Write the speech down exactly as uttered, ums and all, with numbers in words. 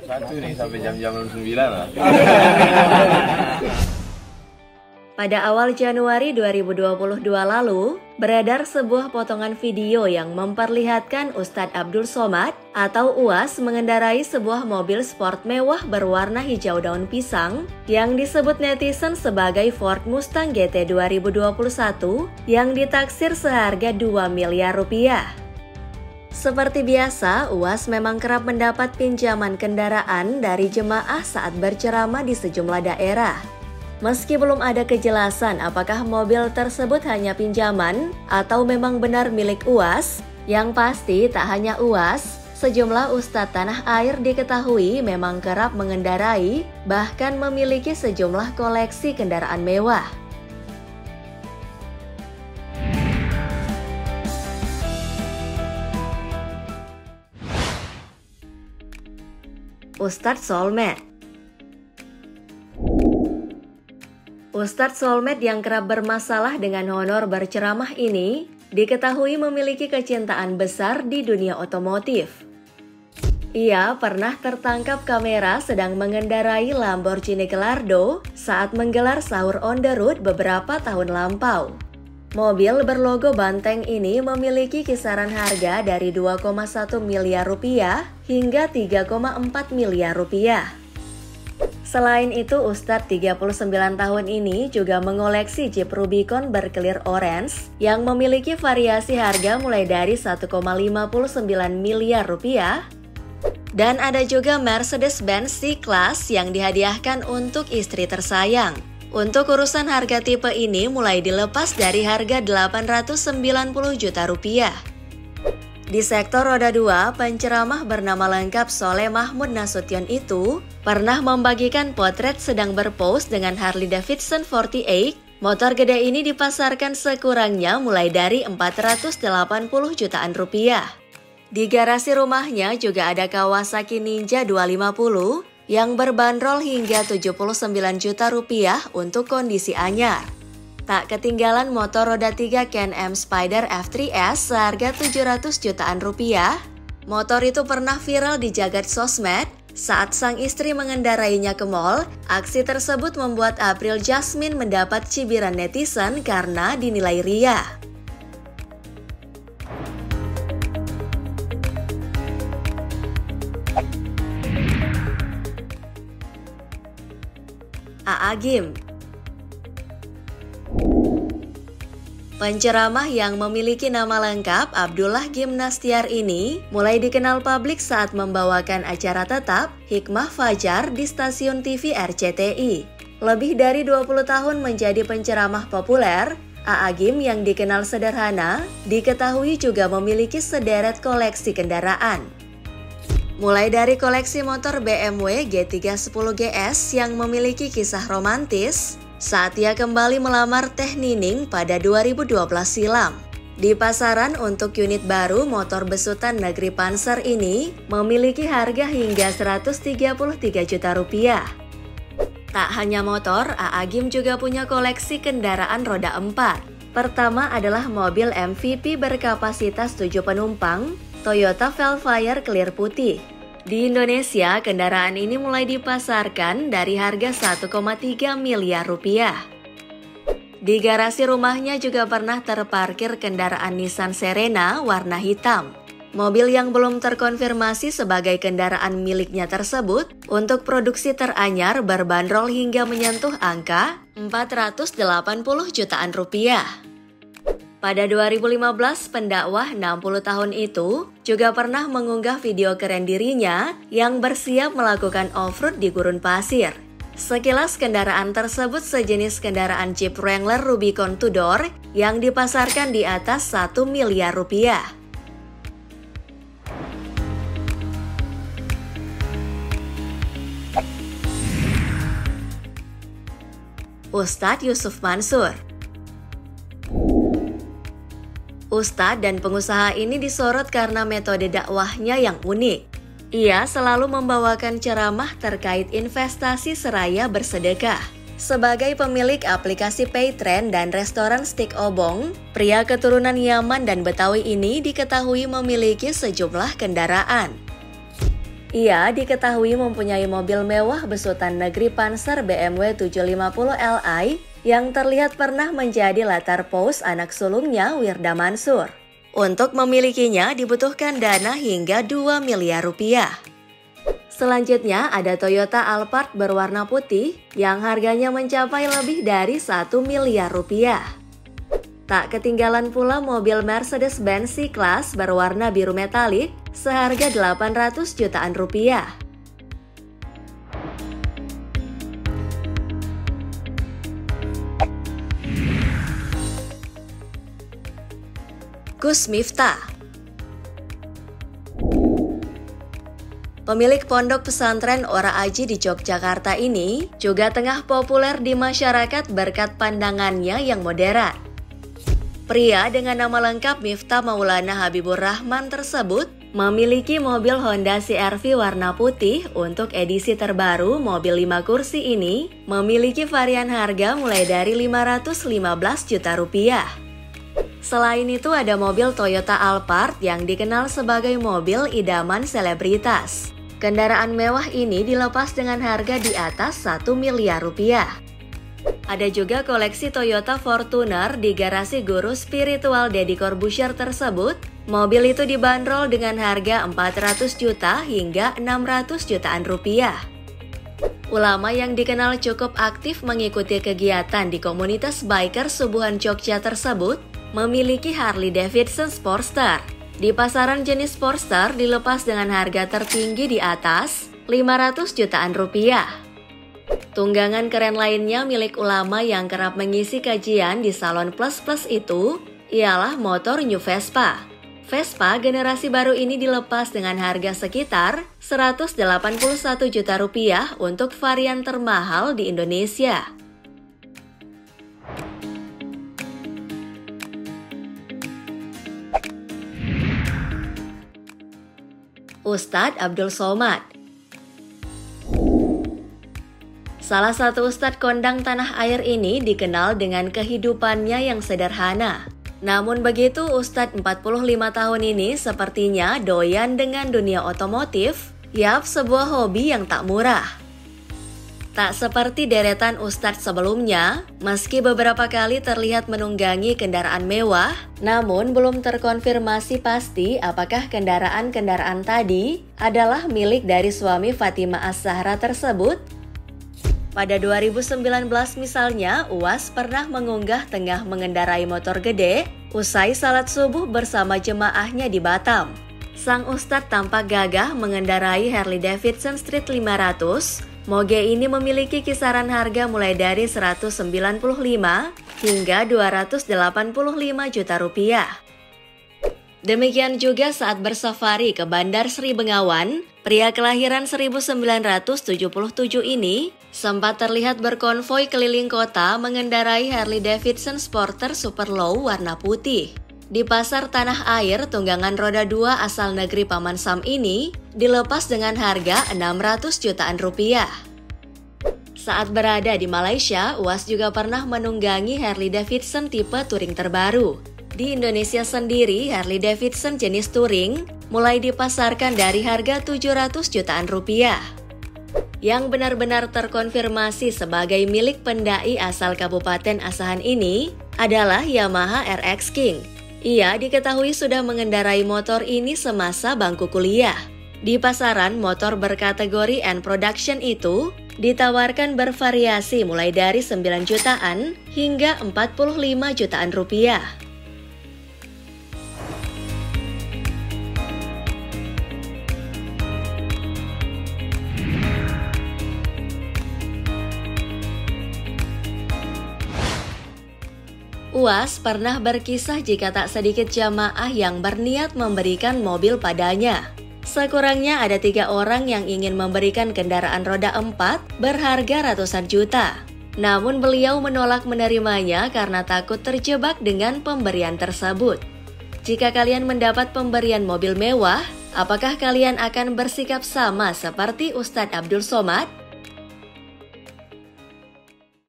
Satu nih sampai jam-jam sembilan lah. Pada awal Januari dua ribu dua puluh dua lalu, beredar sebuah potongan video yang memperlihatkan Ustadz Abdul Somad atau Uwas mengendarai sebuah mobil sport mewah berwarna hijau daun pisang yang disebut netizen sebagai Ford Mustang G T dua ribu dua puluh satu yang ditaksir seharga dua miliar rupiah. Seperti biasa, Uwas memang kerap mendapat pinjaman kendaraan dari jemaah saat berceramah di sejumlah daerah. Meski belum ada kejelasan apakah mobil tersebut hanya pinjaman atau memang benar milik Uwas, yang pasti tak hanya Uwas, sejumlah ustadz tanah air diketahui memang kerap mengendarai, bahkan memiliki sejumlah koleksi kendaraan mewah. Ustadz Soulmate. Ustadz Soulmate yang kerap bermasalah dengan honor berceramah ini diketahui memiliki kecintaan besar di dunia otomotif. Ia pernah tertangkap kamera sedang mengendarai Lamborghini Gallardo saat menggelar sahur on the road beberapa tahun lampau. Mobil berlogo banteng ini memiliki kisaran harga dari dua koma satu miliar rupiah hingga tiga koma empat miliar rupiah. Selain itu, Ustadz tiga puluh sembilan tahun ini juga mengoleksi Jeep Rubicon berkelir orange yang memiliki variasi harga mulai dari satu koma lima sembilan miliar rupiah. Dan ada juga Mercedes-Benz C-Class yang dihadiahkan untuk istri tersayang. Untuk urusan harga tipe ini mulai dilepas dari harga delapan ratus sembilan puluh juta rupiah. Di sektor roda dua, penceramah bernama lengkap Soleh Mahmud Nasution itu pernah membagikan potret sedang berpose dengan Harley Davidson empat puluh delapan. Motor gede ini dipasarkan sekurangnya mulai dari empat ratus delapan puluh jutaan rupiah. Di garasi rumahnya juga ada Kawasaki Ninja dua lima nol yang berbanderol hingga tujuh puluh sembilan juta rupiah untuk kondisi anyar. Tak ketinggalan motor roda tiga Can-Am Spyder F tiga S seharga tujuh ratus jutaan rupiah. Motor itu pernah viral di jagat sosmed saat sang istri mengendarainya ke mall. Aksi tersebut membuat April Jasmine mendapat cibiran netizen karena dinilai ria. A A Gym. Penceramah yang memiliki nama lengkap Abdullah Gym Nastiar ini mulai dikenal publik saat membawakan acara tetap Hikmah Fajar di stasiun T V R C T I. Lebih dari dua puluh tahun menjadi penceramah populer, A A Gym yang dikenal sederhana diketahui juga memiliki sederet koleksi kendaraan. Mulai dari koleksi motor B M W G tiga sepuluh G S yang memiliki kisah romantis saat ia kembali melamar Teh Nining pada dua ribu dua belas silam. Di pasaran untuk unit baru, motor besutan negeri Panzer ini memiliki harga hingga seratus tiga puluh tiga juta rupiah. Tak hanya motor, A A Gym juga punya koleksi kendaraan roda empat. Pertama adalah mobil M V P berkapasitas tujuh penumpang, Toyota Velfire Clear putih. Di Indonesia, kendaraan ini mulai dipasarkan dari harga satu koma tiga miliar rupiah. Di garasi rumahnya juga pernah terparkir kendaraan Nissan Serena warna hitam. Mobil yang belum terkonfirmasi sebagai kendaraan miliknya tersebut untuk produksi teranyar berbanderol hingga menyentuh angka empat ratus delapan puluh jutaan rupiah. Pada dua ribu lima belas, pendakwah enam puluh tahun itu juga pernah mengunggah video keren dirinya yang bersiap melakukan off-road di gurun pasir. Sekilas kendaraan tersebut sejenis kendaraan Jeep Wrangler Rubicon two-door yang dipasarkan di atas satu miliar rupiah. Ustadz Yusuf Mansur. Ustadz dan pengusaha ini disorot karena metode dakwahnya yang unik. Ia selalu membawakan ceramah terkait investasi seraya bersedekah. Sebagai pemilik aplikasi Paytrend dan restoran Stik Obong, pria keturunan Yaman dan Betawi ini diketahui memiliki sejumlah kendaraan. Ia diketahui mempunyai mobil mewah besutan negeri Panzer B M W tujuh lima nol L I yang terlihat pernah menjadi latar paus anak sulungnya Wirda Mansur. Untuk memilikinya dibutuhkan dana hingga dua miliar rupiah. Selanjutnya ada Toyota Alphard berwarna putih yang harganya mencapai lebih dari satu miliar rupiah. Tak ketinggalan pula mobil Mercedes-Benz C-Class berwarna biru metalik seharga delapan ratus jutaan rupiah. Gus Miftah. Pemilik pondok pesantren Ora Aji di Yogyakarta ini juga tengah populer di masyarakat berkat pandangannya yang moderat. Pria dengan nama lengkap Miftah Maulana Habibur Rahman tersebut memiliki mobil Honda C R V warna putih untuk edisi terbaru. Mobil lima kursi ini memiliki varian harga mulai dari lima ratus lima belas juta rupiah. Selain itu ada mobil Toyota Alphard yang dikenal sebagai mobil idaman selebritas. Kendaraan mewah ini dilepas dengan harga di atas satu miliar rupiah. Ada juga koleksi Toyota Fortuner di garasi guru spiritual Deddy Corbuzier tersebut. Mobil itu dibanderol dengan harga empat ratus juta hingga enam ratus jutaan rupiah. Ulama yang dikenal cukup aktif mengikuti kegiatan di komunitas biker Subuhan Jogja tersebut memiliki Harley Davidson Sportster. Di pasaran jenis Sportster dilepas dengan harga tertinggi di atas lima ratus jutaan rupiah. Tunggangan keren lainnya milik ulama yang kerap mengisi kajian di Salon Plus Plus itu ialah motor New Vespa. Vespa generasi baru ini dilepas dengan harga sekitar seratus delapan puluh satu juta rupiah untuk varian termahal di Indonesia. Ustadz Abdul Somad. Salah satu ustadz kondang tanah air ini dikenal dengan kehidupannya yang sederhana. Namun begitu, Ustadz empat puluh lima tahun ini sepertinya doyan dengan dunia otomotif. Yap, sebuah hobi yang tak murah. Tak seperti deretan ustadz sebelumnya, meski beberapa kali terlihat menunggangi kendaraan mewah, namun belum terkonfirmasi pasti apakah kendaraan-kendaraan tadi adalah milik dari suami Fatimah As-Zahra tersebut. Pada dua ribu sembilan belas misalnya, U A S pernah mengunggah tengah mengendarai motor gede usai salat subuh bersama jemaahnya di Batam. Sang ustadz tampak gagah mengendarai Harley Davidson Street lima ratus. Moge ini memiliki kisaran harga mulai dari seratus sembilan puluh lima hingga dua ratus delapan puluh lima juta rupiah. Demikian juga saat bersafari ke Bandar Sri Bengawan, pria kelahiran seribu sembilan ratus tujuh puluh tujuh ini sempat terlihat berkonvoi keliling kota mengendarai Harley Davidson Sporter Super Low warna putih. Di pasar tanah air, tunggangan roda dua asal negeri Paman Sam ini dilepas dengan harga enam ratus jutaan rupiah. Saat berada di Malaysia, U A S juga pernah menunggangi Harley Davidson tipe touring terbaru. Di Indonesia sendiri, Harley Davidson jenis touring mulai dipasarkan dari harga tujuh ratus jutaan rupiah. Yang benar-benar terkonfirmasi sebagai milik pendai asal Kabupaten Asahan ini adalah Yamaha R X King. Ia diketahui sudah mengendarai motor ini semasa bangku kuliah. Di pasaran, motor berkategori N Production itu ditawarkan bervariasi mulai dari sembilan jutaan hingga empat puluh lima jutaan rupiah. U A S pernah berkisah jika tak sedikit jamaah yang berniat memberikan mobil padanya. Sekurangnya ada tiga orang yang ingin memberikan kendaraan roda empat berharga ratusan juta. Namun beliau menolak menerimanya karena takut terjebak dengan pemberian tersebut. Jika kalian mendapat pemberian mobil mewah, apakah kalian akan bersikap sama seperti Ustadz Abdul Somad?